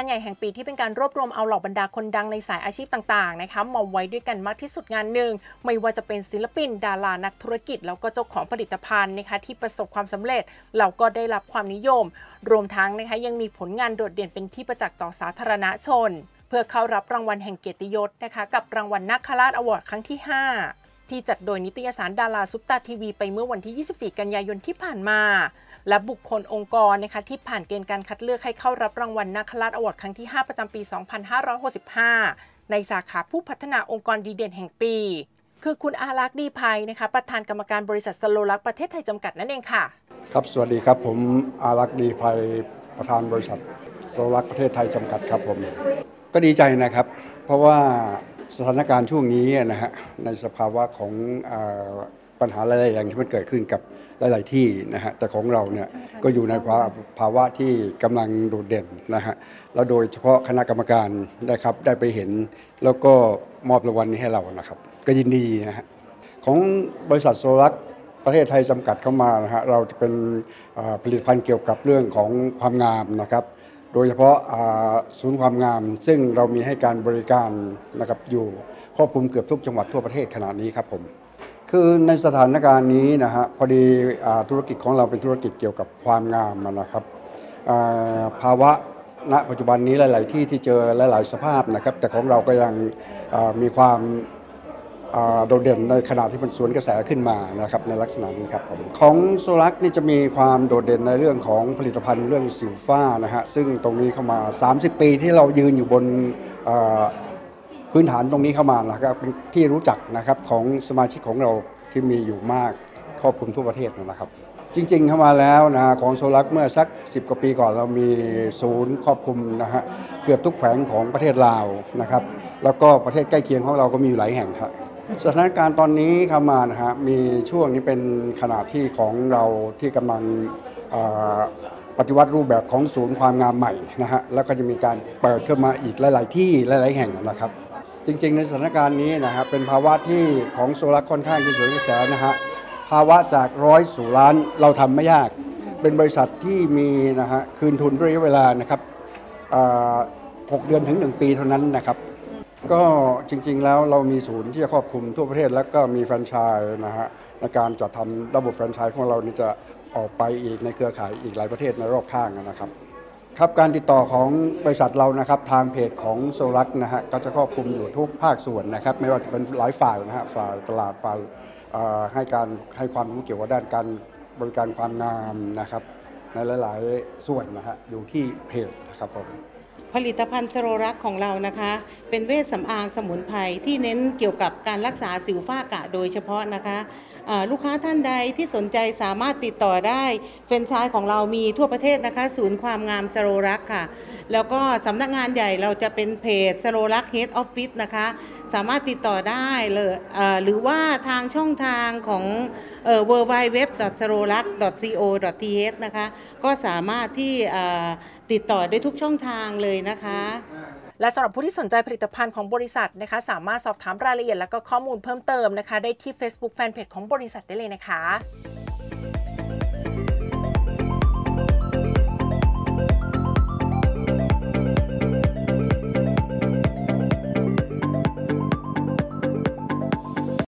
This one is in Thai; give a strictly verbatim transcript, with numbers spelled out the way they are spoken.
านใหญ่แห่งปีที่เป็นการรวบรวมเอาเหล่าบรรดาคนดังในสายอาชีพต่างๆนะคะมาไว้ด้วยกันมากที่สุดงานหนึ่งไม่ว่าจะเป็นศิลปินดารานักธุรกิจแล้วก็เจ้าของผลิตภัณฑ์นะคะที่ประสบความสำเร็จแล้วก็ได้รับความนิยมรวมทั้งนะคะยังมีผลงานโดดเด่นเป็นที่ประจักษ์ต่อสาธารณชนเพื่อเข้ารับรางวัลแห่งเกียรติยศนะคะกับรางวัลนาคราชอวอร์ดครั้งที่ห้าที่จัดโดยนิตยสารดาราซุปตาทีวีไปเมื่อวันที่ยี่สิบสี่กันยายนที่ผ่านมาและบุคคลองค์กรนะคะที่ผ่านเกณฑ์การคัดเลือกให้เข้ารับรางวัลนาคราชอวอร์ดครั้งที่ห้าประจำปีสองพันห้าร้อยหกสิบห้าในสาขาผู้พัฒนาองค์กรดีเด่นแห่งปีคือคุณอารักษ์ดีภัยนะคะประธานกรรมการบริษัทสโลลักษณ์ประเทศไทยจำกัดนั่นเองค่ะครับสวัสดีครับผมอารักษ์ดีภัยประธานบริษัทสโลลักษณ์ประเทศไทยจำกัดครับผมก็ดีใจนะครับเพราะว่าสถานการณ์ช่วงนี้นะฮะในสภาวะของปัญหาหลายๆอย่างที่มันเกิดขึ้นกับหลายๆที่นะฮะแต่ของเราเนี่ยก็อยู่ในภาวะที่กำลังโดดเด่นนะฮะแล้วโดยเฉพาะคณะกรรมการนะครับได้ไปเห็นแล้วก็มอบรางวัลนี้ให้เรานะครับก็ยินดีนะฮะของบริษัทโซลักประเทศไทยจำกัดเข้ามานะฮะเราจะเป็นผลิตภัณฑ์เกี่ยวกับเรื่องของความงามนะครับโดยเฉพาะศูนย์ความงามซึ่งเรามีให้การบริการนะครับอยู่ครอบคลุมเกือบทุกจังหวัดทั่วประเทศขณะนี้ครับผมคือในสถานการณ์นี้นะฮะพอดีธุรกิจของเราเป็นธุรกิจเกี่ยวกับความงามนะครับภาวะณปัจจุบันนี้หลายๆที่ที่เจอหลายๆสภาพนะครับแต่ของเราก็ยังมีความโดดเด่นในขณะที่มันสวนกระแสขึ้นมานะครับในลักษณะนี้ครับผมของโซลักนี่จะมีความโดดเด่นในเรื่องของผลิตภัณฑ์เรื่องสิวฝ้านะฮะซึ่งตรงนี้เข้ามาสามสิบปีที่เรายืนอยู่บนพื้นฐานตรงนี้เข้ามานะครับเป็นที่รู้จักนะครับของสมาชิกของเราที่มีอยู่มากครอบคลุมทั่วประเทศนะครับจริงๆเข้ามาแล้วนะของโซลักเมื่อสักสิบกว่าปีก่อนเรามีศูนย์ครอบคลุมนะฮะเกือบทุกแขวงของประเทศลาวนะครับแล้วก็ประเทศใกล้เคียงของเราก็มีอยู่หลายแห่งครับสถานการณ์ตอนนี้เข้ามานะฮะมีช่วงนี้เป็นขณะที่ของเราที่กำลังปฏิวัติรูปแบบของศูนย์ความงามใหม่นะฮะแล้วก็จะมีการเปิดขึ้นมาอีกหลายๆที่หลายๆแห่งนะครับจริงๆในสถานการณ์นี้นะฮะเป็นภาวะที่ของโซลักค่อนข้างที่สวนกระแสนะฮะภาวะจากร้อยสู่ล้านเราทำไม่ยากเป็นบริษัทที่มีนะฮะคืนทุนระยะเวลานะครับหกเดือนถึงหนึ่งปีเท่านั้นนะครับก็จริงๆแล้วเรามีศูนย์ที่จะครอบคลุมทั่วประเทศแล้วก็มีแฟรนไชส์นะฮะในการจัดทำระบบแฟรนไชส์ของเรานี่จะออกไปอีกในเครือข่ายอีกหลายประเทศในรอบข้างนะครับครับการติดต่อของบริษัทเรานะครับทางเพจของโซลักนะฮะก็จะครอบคลุมอยู่ทุกภาคส่วนนะครับไม่ว่าจะเป็นหลายฝ่ายนะฮะฝ่ายตลาดฝ่ายให้การให้ความรู้เกี่ยวกับด้านการบริการความงามนะครับในหลายๆส่วนนะฮะอยู่ที่เพจนะครับผมผลิตภัณฑ์สโลลักของเรานะคะเป็นเวชสำอางสมุนไพรที่เน้นเกี่ยวกับการรักษาสิวฝ้ากระโดยเฉพาะนะคะลูกค้าท่านใดที่สนใจสามารถติดต่อได้แฟรนไชส์ของเรามีทั่วประเทศนะคะศูนย์ความงามสโลลักค่ะแล้วก็สำนักงานใหญ่เราจะเป็นเพจสโลลักเฮดออฟฟิศนะคะสามารถติดต่อได้เลยหรือว่าทางช่องทางของเอ่อ ดับเบิลยู ดับเบิลยู ดับเบิลยู ดับเบิลยู ดอท สโลลัก ดอท ซี โอ ดอท ที เอช นะคะก็สามารถที่ติดต่อได้ทุกช่องทางเลยนะคะและสำหรับผู้ที่สนใจผลิตภัณฑ์ของบริษัทนะคะสามารถสอบถามรายละเอียดและก็ข้อมูลเพิ่มเติมนะคะได้ที่ Facebook Fanpage ของบริษัทได้เลยนะคะ